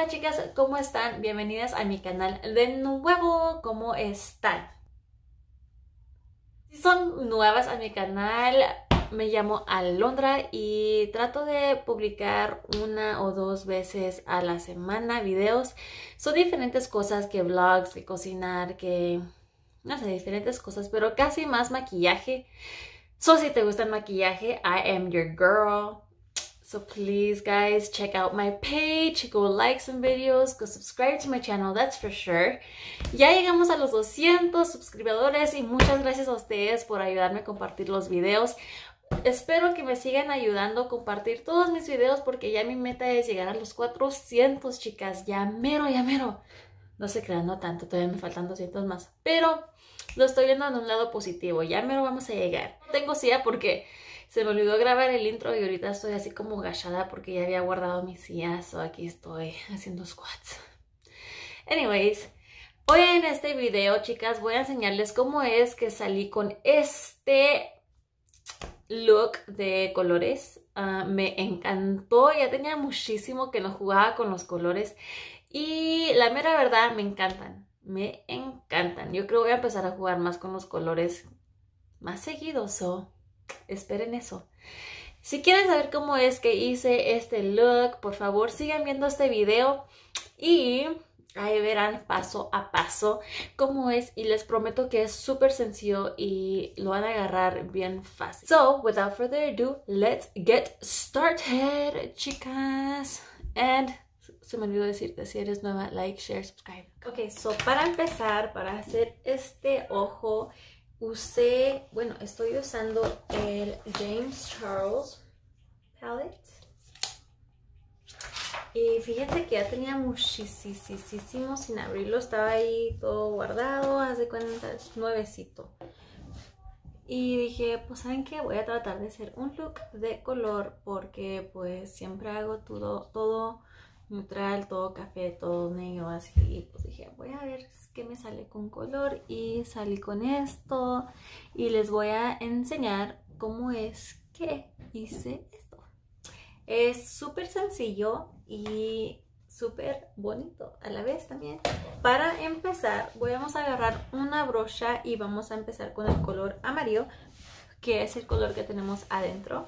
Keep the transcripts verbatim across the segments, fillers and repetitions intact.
Hola chicas, ¿cómo están? Bienvenidas a mi canal de nuevo. ¿Cómo están? Si son nuevas a mi canal, me llamo Alondra y trato de publicar una o dos veces a la semana videos. Son diferentes cosas que vlogs, que cocinar, que no sé, diferentes cosas, pero casi más maquillaje. So si te gusta el maquillaje, I am your girl. So please guys, check out my page, go like some videos, go subscribe to my channel, that's for sure. Ya llegamos a los doscientos suscriptores y muchas gracias a ustedes por ayudarme a compartir los videos. Espero que me sigan ayudando a compartir todos mis videos porque ya mi meta es llegar a los cuatrocientos, chicas. Ya mero, ya mero. No se crean, no tanto, todavía me faltan doscientos más. Pero lo estoy viendo en un lado positivo, ya mero vamos a llegar. No tengo silla porque se me olvidó grabar el intro y ahorita estoy así como agachada porque ya había guardado mis sillas. So aquí estoy haciendo squats. Anyways, hoy en este video, chicas, voy a enseñarles cómo es que salí con este look de colores. Uh, me encantó, ya tenía muchísimo que no jugaba con los colores y la mera verdad me encantan, me encantan. Yo creo que voy a empezar a jugar más con los colores más seguidos, so esperen eso. Si quieren saber cómo es que hice este look, por favor sigan viendo este video y ahí verán paso a paso cómo es, y les prometo que es súper sencillo y lo van a agarrar bien fácil. So, without further ado, let's get started, chicas. And se me olvidó decirte, si eres nueva, like, share, subscribe. Ok, so para empezar, para hacer este ojo, usé, bueno, estoy usando el James Charles palette. Y fíjense que ya tenía muchísimo sin abrirlo. Estaba ahí todo guardado, hace cuenta, es nuevecito. Y dije, pues ¿saben qué? Voy a tratar de hacer un look de color porque pues siempre hago todo, todo neutral, todo café, todo negro, así. Y pues dije, voy a ver qué me sale con color. Y salí con esto y les voy a enseñar cómo es que hice esto. Es súper sencillo y súper bonito a la vez también. Para empezar, vamos a agarrar una brocha y vamos a empezar con el color amarillo, que es el color que tenemos adentro.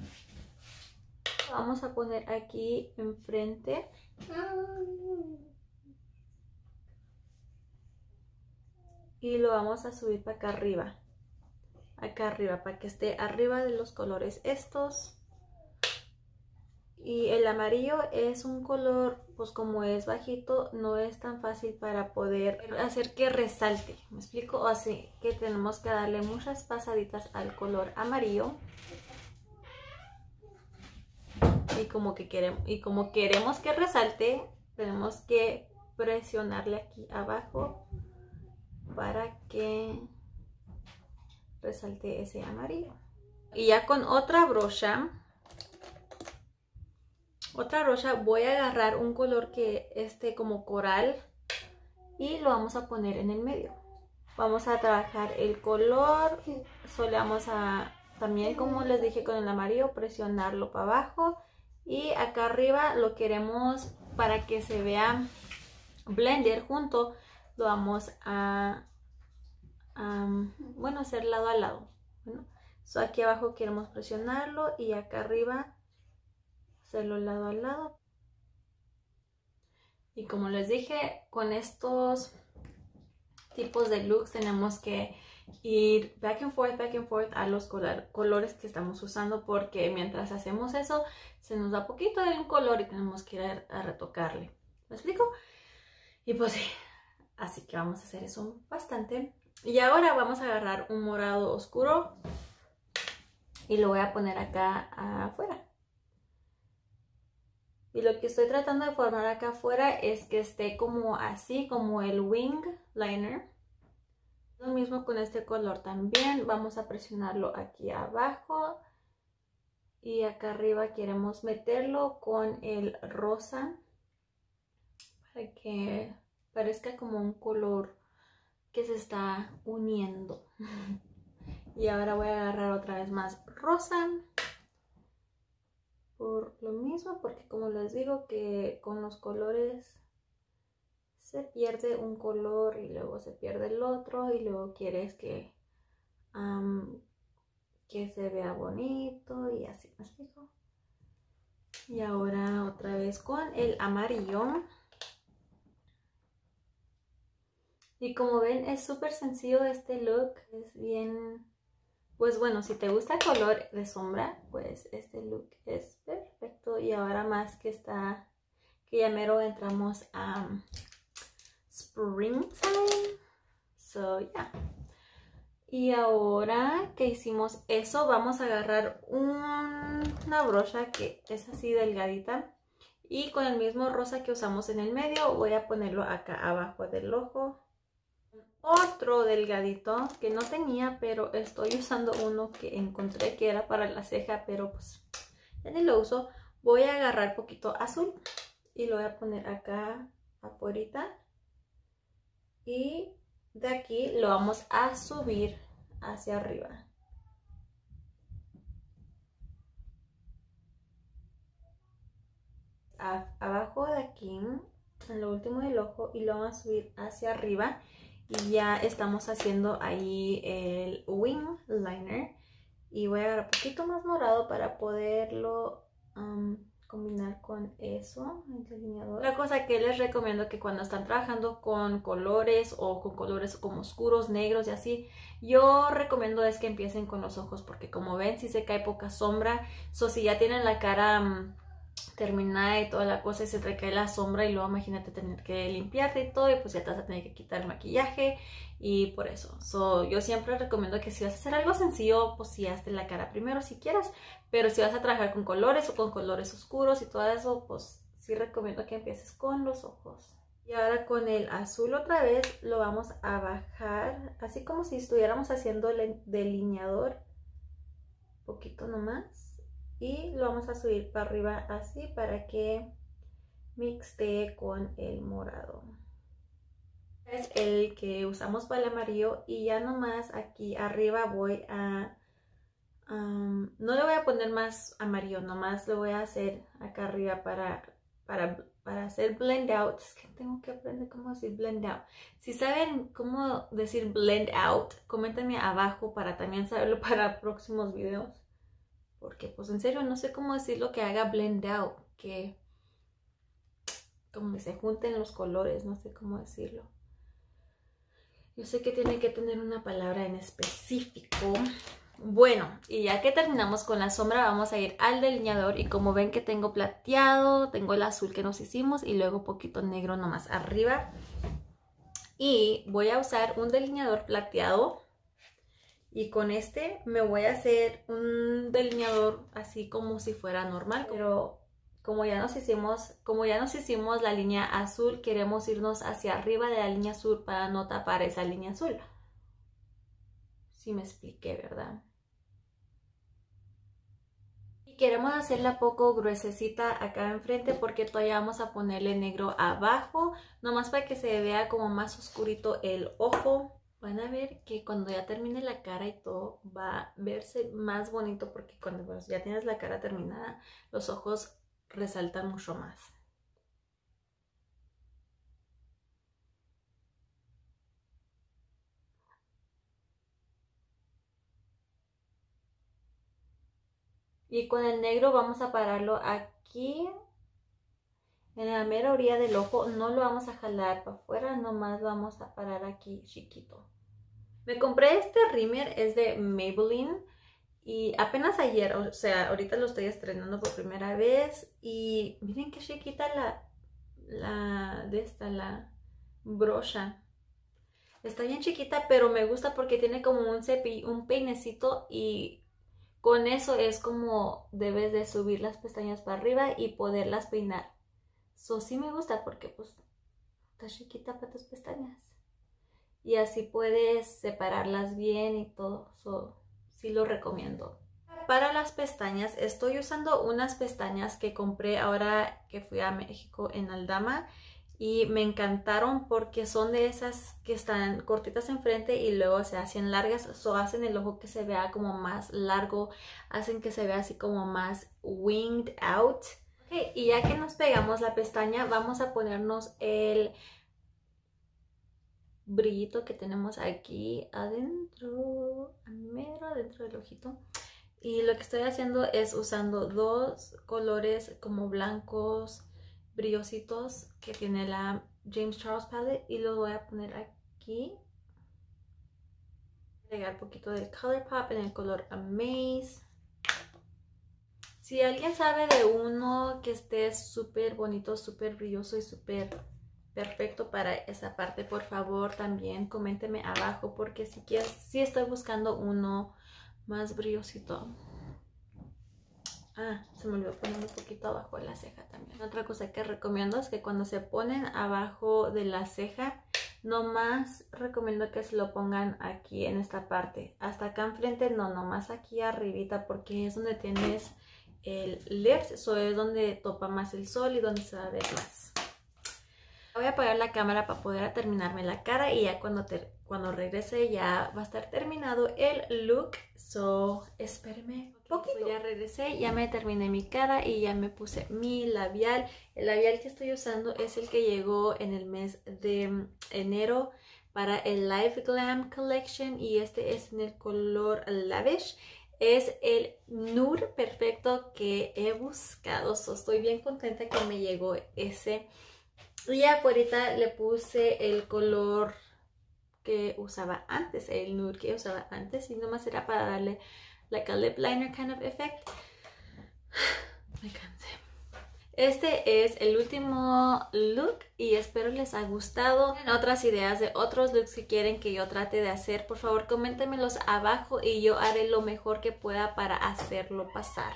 Vamos a poner aquí enfrente. Y lo vamos a subir para acá arriba. Acá arriba, para que esté arriba de los colores estos. Y el amarillo es un color, pues como es bajito, no es tan fácil para poder hacer que resalte. ¿Me explico? Así que tenemos que darle muchas pasaditas al color amarillo. Y como que queremos, y como queremos que resalte, tenemos que presionarle aquí abajo para que resalte ese amarillo. Y ya con otra brocha, otra brocha voy a agarrar un color que esté como coral y lo vamos a poner en el medio. Vamos a trabajar el color, solo vamos a, también como les dije con el amarillo, presionarlo para abajo. Y acá arriba lo queremos para que se vea blender junto, lo vamos a, a bueno, hacer lado a lado. Bueno, so aquí abajo queremos presionarlo y acá arriba hacerlo lado a lado. Y como les dije, con estos tipos de looks tenemos que ir back and forth, back and forth a los color, colores que estamos usando, porque mientras hacemos eso se nos da poquito de un color y tenemos que ir a, a retocarle. ¿Me explico? Y pues sí, así que vamos a hacer eso bastante. Y ahora vamos a agarrar un morado oscuro y lo voy a poner acá afuera. Y lo que estoy tratando de formar acá afuera es que esté como así, como el wing liner. Lo mismo con este color también. Vamos a presionarlo aquí abajo. Y acá arriba queremos meterlo con el rosa para que parezca como un color que se está uniendo. Y ahora voy a agarrar otra vez más rosa por lo mismo, porque como les digo que con los colores se pierde un color y luego se pierde el otro y luego quieres que, um, que se vea bonito y así, ¿me explico? Y ahora otra vez con el amarillo. Y como ven es súper sencillo este look, es bien, pues bueno, si te gusta el color de sombra, pues este look es perfecto. Y ahora más que está, que ya mero entramos a um, springtime, so yeah. Y ahora que hicimos eso, vamos a agarrar un, una brocha que es así delgadita. Y con el mismo rosa que usamos en el medio, voy a ponerlo acá abajo del ojo. Otro delgadito que no tenía, pero estoy usando uno que encontré que era para la ceja, pero pues ya ni lo uso. Voy a agarrar poquito azul y lo voy a poner acá afuera. Y de aquí lo vamos a subir hacia arriba. A, abajo de aquí, en lo último del ojo, y lo vamos a subir hacia arriba. Y ya estamos haciendo ahí el wing liner. Y voy a agarrar un poquito más morado para poderlo um, combinar con eso, el delineador. La cosa que les recomiendo que cuando están trabajando con colores o con colores como oscuros, negros y así, yo recomiendo es que empiecen con los ojos, porque como ven, si se cae poca sombra. So, si ya tienen la cara um, terminada y toda la cosa y se te cae la sombra y luego imagínate tener que limpiarte y todo, y pues ya te vas a tener que quitar el maquillaje. Y por eso, so, yo siempre recomiendo que si vas a hacer algo sencillo, pues sí, hazte la cara primero si quieres, pero si vas a trabajar con colores o con colores oscuros y todo eso, pues sí recomiendo que empieces con los ojos. Y ahora con el azul otra vez lo vamos a bajar, así como si estuviéramos haciendo el delineador, poquito nomás. Y lo vamos a subir para arriba así para que mixtee con el morado. Es el que usamos para el amarillo y ya nomás aquí arriba voy a... Um, no le voy a poner más amarillo, nomás lo voy a hacer acá arriba para, para, para hacer blend out. Es que tengo que aprender cómo decir blend out. Si saben cómo decir blend out, coméntenme abajo para también saberlo para próximos videos. Porque pues en serio no sé cómo decirlo que haga blend out, que como que se junten los colores, no sé cómo decirlo. Yo sé que tiene que tener una palabra en específico. Bueno, y ya que terminamos con la sombra, vamos a ir al delineador. Y como ven que tengo plateado, tengo el azul que nos hicimos y luego poquito negro nomás arriba. Y voy a usar un delineador plateado. Y con este me voy a hacer un delineador así como si fuera normal. Pero como ya nos hicimos, como ya nos hicimos la línea azul, queremos irnos hacia arriba de la línea azul para no tapar esa línea azul. Si me expliqué, ¿verdad? Y queremos hacerla poco gruesecita acá enfrente porque todavía vamos a ponerle negro abajo. Nomás para que se vea como más oscurito el ojo. Van a ver que cuando ya termine la cara y todo va a verse más bonito porque cuando pues, ya tienes la cara terminada, los ojos resaltan mucho más. Y con el negro vamos a pararlo aquí en la mera orilla del ojo. No lo vamos a jalar para afuera, nomás lo vamos a parar aquí chiquito. Me compré este rímel, es de Maybelline. Y apenas ayer, o sea, ahorita lo estoy estrenando por primera vez. Y miren qué chiquita la, la de esta, la brocha. Está bien chiquita, pero me gusta porque tiene como un cepillo, un peinecito. Y con eso es como debes de subir las pestañas para arriba y poderlas peinar. Eso sí me gusta porque pues está chiquita para tus pestañas. Y así puedes separarlas bien y todo. So, sí lo recomiendo. Para las pestañas estoy usando unas pestañas que compré ahora que fui a México en Aldama. y me encantaron porque son de esas que están cortitas enfrente y luego se hacen largas, o hacen el ojo que se vea como más largo, hacen que se vea así como más winged out. Okay, y ya que nos pegamos la pestaña, vamos a ponernos el brillito que tenemos aquí adentro, mero adentro del ojito. Y lo que estoy haciendo es usando dos colores como blancos brillositos que tiene la James Charles Palette y los voy a poner aquí. Agregar un poquito del ColourPop en el color Amaze. Si alguien sabe de uno que esté súper bonito, súper brilloso y súper perfecto para esa parte, por favor también coménteme abajo, porque si quieres, sí estoy buscando uno más brillosito. Ah, se me olvidó poner un poquito abajo de la ceja también. Otra cosa que recomiendo es que cuando se ponen abajo de la ceja, nomás recomiendo que se lo pongan aquí en esta parte. Hasta acá enfrente no, nomás aquí arribita, porque es donde tienes el lift, eso es donde topa más el sol y donde se va a ver más. Voy a apagar la cámara para poder terminarme la cara y ya cuando, te, cuando regrese ya va a estar terminado el look. So, espérenme un poquito. So, ya regresé, ya me terminé mi cara y ya me puse mi labial. El labial que estoy usando es el que llegó en el mes de enero para el Live Glam Collection y este es en el color Lavish. Es el nude perfecto que he buscado. So, estoy bien contenta que me llegó ese. Y afuera le puse el color que usaba antes, el nude que usaba antes, y nomás era para darle like a lip liner kind of effect. Me cansé. Este es el último look y espero les haya gustado. En otras ideas de otros looks que quieren que yo trate de hacer, por favor coméntenmelos abajo y yo haré lo mejor que pueda para hacerlo pasar.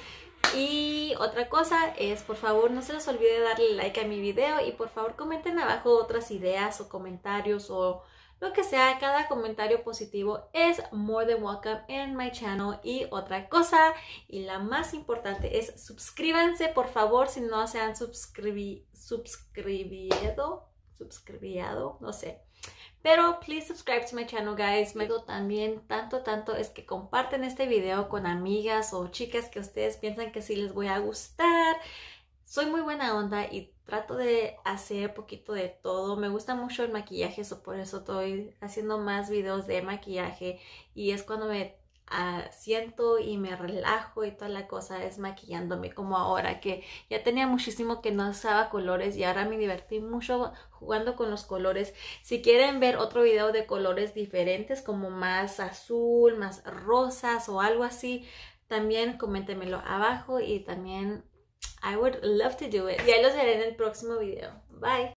Y otra cosa es, por favor, no se les olvide darle like a mi video y por favor comenten abajo otras ideas o comentarios o lo que sea. Cada comentario positivo es more than welcome in my channel. Y otra cosa, y la más importante, es suscríbanse, por favor, si no se han suscribi suscribido, suscribido, no sé. Pero please subscribe to my channel, guys. Me gusta también tanto, tanto es que comparten este video con amigas o chicas que ustedes piensan que sí les voy a gustar. Soy muy buena onda y trato de hacer poquito de todo. Me gusta mucho el maquillaje, so por eso estoy haciendo más videos de maquillaje. Y es cuando me uh, siento y me relajo y toda la cosa es maquillándome, como ahora que ya tenía muchísimo que no usaba colores y ahora me divertí mucho jugando con los colores. Si quieren ver otro video de colores diferentes como más azul, más rosas o algo así, también coméntenmelo abajo y también I would love to do it. Y ahí los veré en el próximo video. Bye.